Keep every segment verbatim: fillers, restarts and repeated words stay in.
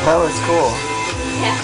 That was cool. Yeah.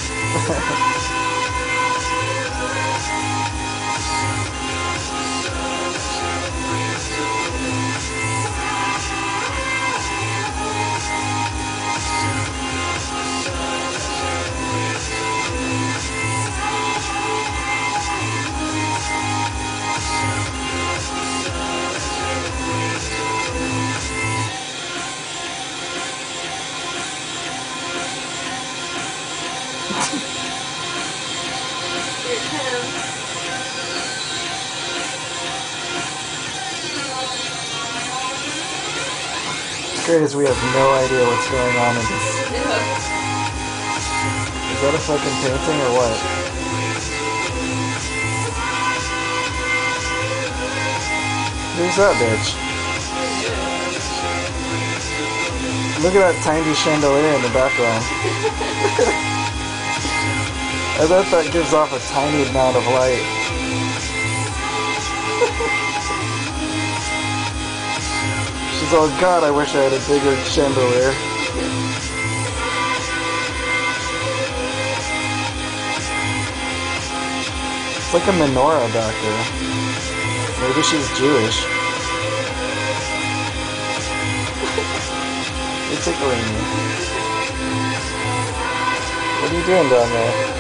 Here it comes. What's great is we have no idea what's going on in this. No. Is that a fucking painting or what? Who's that bitch? Look at that tiny chandelier in the background. I bet that gives off a tiny amount of light. She's all, God, I wish I had a bigger chandelier. It's like a menorah back there. Maybe she's Jewish. You're tickling me. What are you doing down there?